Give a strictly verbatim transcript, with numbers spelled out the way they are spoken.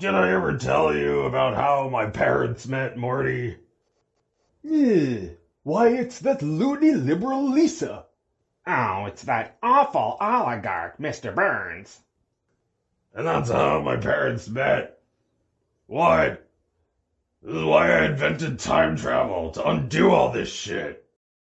Did I ever tell you about how my parents met, Morty? Yeah. Why, it's that loony liberal Lisa. Oh, it's that awful oligarch, Mister Burns. And that's how my parents met. What? This is why I invented time travel, to undo all this shit.